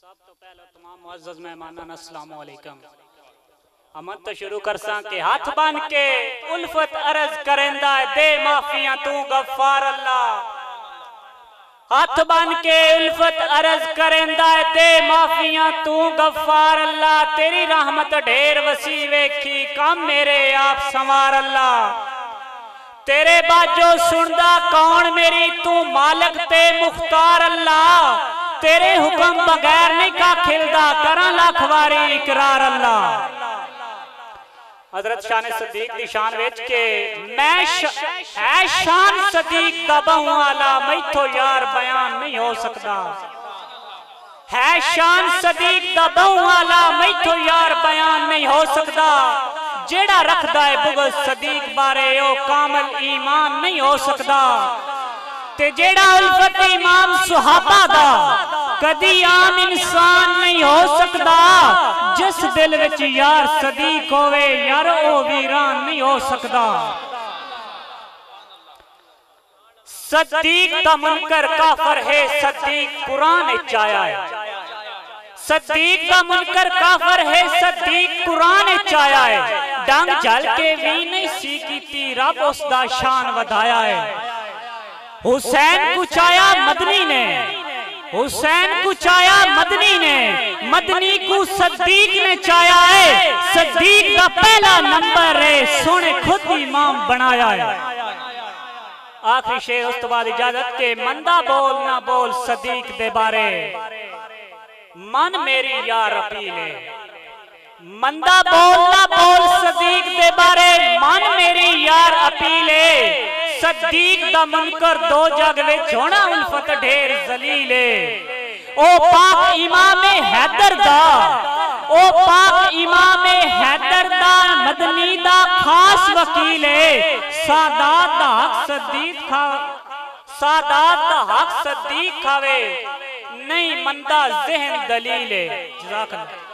सब तो पहले तमाम मुअज़्ज़ज़ मेहमानान अस्सलाम वालेकुम। अमन तो शुरू कर सा के हाथ बन के उल्फत अर्ज करेंदा दे माफियां तू गफ्फार अल्लाह। हाथ बन के उल्फत अर्ज करेंदा दे माफियां तू गफ्फार अल्लाह। तेरी रहमत ढेर वसी वेखी कम मेरे आप संवार अल्लाह। तेरे बाजो सुनदा कौन मेरी तू मालिक ते मुख्तार अल्लाह। तेरे हुक्म बगैर नहीं का खिलदा करा लाख वारी इकरार अल्लाह। हजरत शान सदीक दी शान वेच के मैं है शान सदीक दा बहु वाला मैथों यार बयान नहीं हो सकता। है शान सदीक दा बहु वाला मैथों यार बयान नहीं हो सकता। जेड़ा रखदा है बुग़्ज़ सदीक बारे ओ कामिल ईमान नहीं हो सकता। ते जेड़ा उल्फत इमाम सुहाबा दा कदी आम इंसान नहीं हो सकता। जिस दिल विच यार सदीक होवे यार ओ वीरान नहीं हो सकता। सदीक दा मुनकर काफर है सदीक कुरान विच आया है। सदीक दा मुनकर काफर है सदीक कुरान विच आया है। डंग जल के भी नहीं सी कीती रब उसदा शान वधाया है। हुसैन कुचाया मदनी ने, हुसैन कुचाया मदनी ने, मदनी को सदीक ने चाया है। सदीक का पहला नंबर है सोने खुद इमाम बनाया है। आखिरी शेर उस तो बाद इजाजत के मंदा बोल ना बोल सदीक दे बारे मन मेरी यार अपीले। मंदा बोल ना बोल सदीक दे बारे मन मेरी यार अपीले। सदीक दा मुनकर दो जग विच होना उल्फत ढेर जलीले। ओ पाक इमाम हैदर दा, ओ पाक इमाम हैदर दा मदनी दा खास वकीले। सादात दा हक सदीक खा, सादात दा हक सदीक खावे नहीं मंदा ज़हन दलीले। जज़ाकल्लाह।